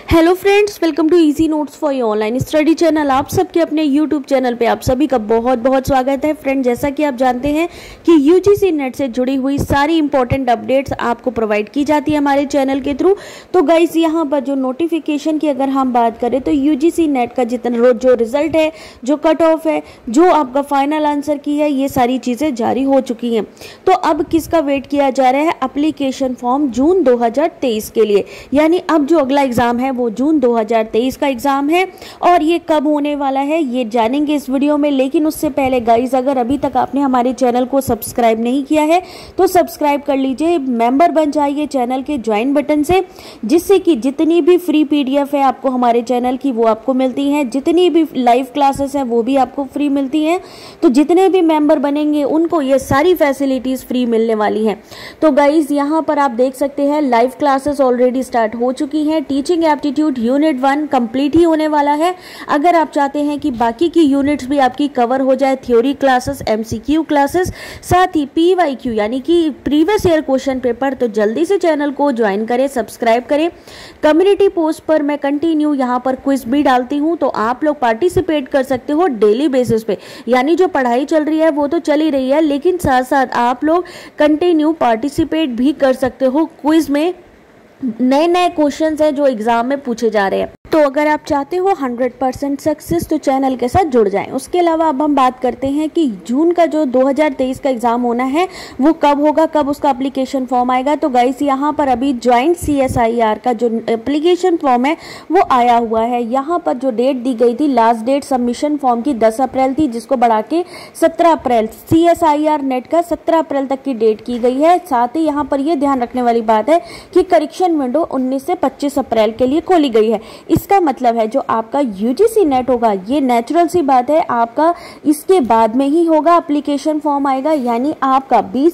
Hello friends, welcome to easy notes for your online study channel. आप सबके अपने YouTube channel पे आप सभी का बहुत बहुत स्वागत है। फ्रेंड, जैसा कि आप जानते हैं कि यूजीसी नेट से जुड़ी हुई सारी इंपॉर्टेंट अपडेट्स आपको प्रोवाइड की जाती है हमारे चैनल के थ्रू। तो गाइस, यहाँ पर जो नोटिफिकेशन की अगर हम बात करें तो यूजीसी नेट का जितना जो रिजल्ट है, जो कट ऑफ है, जो आपका फाइनल आंसर की है, ये सारी चीज़ें जारी हो चुकी हैं। तो अब किसका वेट किया जा रहा है? एप्लीकेशन फॉर्म जून 2023 के लिए, यानी अब जो अगला एग्जाम है वो जून 2023 का एग्जाम है। और ये कब होने वाला है ये जानेंगे इस वीडियो में। लेकिन उससे पहले गाइज, अगर अभी तक आपने हमारे चैनल को सब्सक्राइब नहीं किया है तो सब्सक्राइब कर लीजिए, मेंबर बन जाइए चैनल के ज्वाइन बटन से, जिससे कि जितनी भी फ्री पीडीएफ है आपको हमारे चैनल की वो आपको मिलती हैं, जितनी भी लाइव क्लासेस हैं वो भी आपको फ्री मिलती हैं। तो जितने भी मेंबर बनेंगे उनको ये सारी फैसिलिटीज फ्री मिलने वाली हैं। तो गाइज, यहाँ पर आप देख सकते हैं लाइव क्लासेस ऑलरेडी स्टार्ट हो चुकी हैं। टीचिंग एप्टीट्यूड यूनिट 1 कंप्लीट ही होने वाला है। अगर आप चाहते हैं कि बाकी की यूनिट्स भी आपकी कवर हो जाए, थ्योरी क्लासेस, एमसीक्यू क्लासेस, साथ ही पीवाईक्यू यानी कि प्रीवियस ईयर क्वेश्चन पेपर, तो जल्दी से चैनल को ज्वाइन करें, सब्सक्राइब करें। कम्युनिटी पोस्ट पर मैं कंटिन्यू यहाँ पर क्विज भी डालती हूँ, तो आप लोग पार्टिसिपेट कर सकते हो डेली बेसिस पे। यानी जो पढ़ाई चल रही है वो तो चल ही रही है, लेकिन साथ साथ आप लोग कंटिन्यू पार्टिसिपेट भी कर सकते हो। क्विज में नए नए क्वेश्चंस हैं जो एग्जाम में पूछे जा रहे हैं। तो अगर आप चाहते हो 100% सक्सेस तो चैनल के साथ जुड़ जाएं। उसके अलावा अब हम बात करते हैं कि जून का जो 2023 का एग्जाम होना है वो कब होगा, कब उसका एप्लीकेशन फॉर्म आएगा। तो गाइस, यहाँ पर अभी ज्वाइंट CSIR का जो एप्लीकेशन फॉर्म है वो आया हुआ है। यहाँ पर जो डेट दी गई थी, लास्ट डेट सबमिशन फॉर्म की 10 अप्रैल थी, जिसको बढ़ा के 17 अप्रैल CSIR नेट का 17 अप्रैल तक की डेट की गई है। साथ ही यहाँ पर यह ध्यान रखने वाली बात है कि करेक्शन विंडो 19 से 25 अप्रैल के लिए खोली गई है। इसका मतलब है जो आपका यूजीसी नेट होगा, ये नेचुरल सी बात है, आपका इसके बाद में ही होगा, एप्लीकेशन फॉर्म आएगा। यानी आपका 20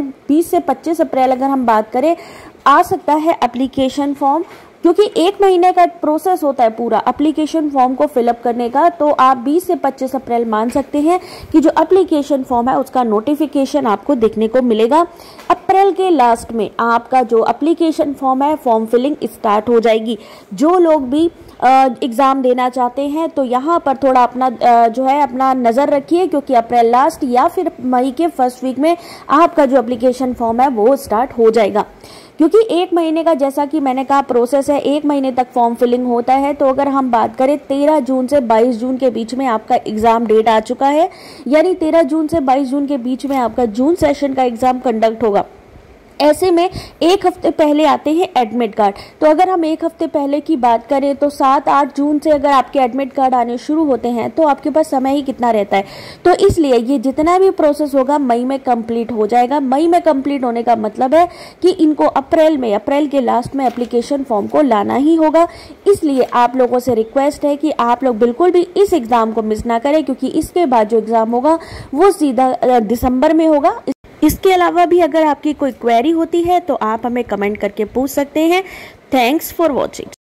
से 25 अप्रैल अगर हम बात करें, आ सकता है एप्लीकेशन फॉर्म, क्योंकि 1 महीने का प्रोसेस होता है पूरा एप्लीकेशन फॉर्म को फिलअप करने का। तो आप 20 से 25 अप्रैल मान सकते हैं कि जो एप्लीकेशन फॉर्म है उसका नोटिफिकेशन आपको देखने को मिलेगा। अप्रैल के लास्ट में आपका जो एप्लीकेशन फॉर्म है, फॉर्म फिलिंग स्टार्ट हो जाएगी। जो लोग भी एग्ज़ाम देना चाहते हैं तो यहाँ पर थोड़ा अपना जो है अपना नज़र रखिए, क्योंकि अप्रैल लास्ट या फिर मई के फर्स्ट वीक में आपका जो एप्लीकेशन फॉर्म है वो स्टार्ट हो जाएगा। क्योंकि 1 महीने का, जैसा कि मैंने कहा, प्रोसेस है, 1 महीने तक फॉर्म फिलिंग होता है। तो अगर हम बात करें 13 जून से 22 जून के बीच में आपका एग्ज़ाम डेट आ चुका है, यानी 13 जून से 22 जून के बीच में आपका जून सेशन का एग्ज़ाम कंडक्ट होगा। ऐसे में 1 हफ्ते पहले आते हैं एडमिट कार्ड। तो अगर हम 1 हफ्ते पहले की बात करें तो 7-8 जून से अगर आपके एडमिट कार्ड आने शुरू होते हैं तो आपके पास समय ही कितना रहता है। तो इसलिए ये जितना भी प्रोसेस होगा मई में कंप्लीट हो जाएगा। मई में कंप्लीट होने का मतलब है कि इनको अप्रैल के लास्ट में एप्लीकेशन फॉर्म को लाना ही होगा। इसलिए आप लोगों से रिक्वेस्ट है कि आप लोग बिल्कुल भी इस एग्ज़ाम को मिस ना करें, क्योंकि इसके बाद जो एग्ज़ाम होगा वो सीधा दिसंबर में होगा। इसके अलावा भी अगर आपकी कोई क्वेरी होती है तो आप हमें कमेंट करके पूछ सकते हैं। Thanks for watching.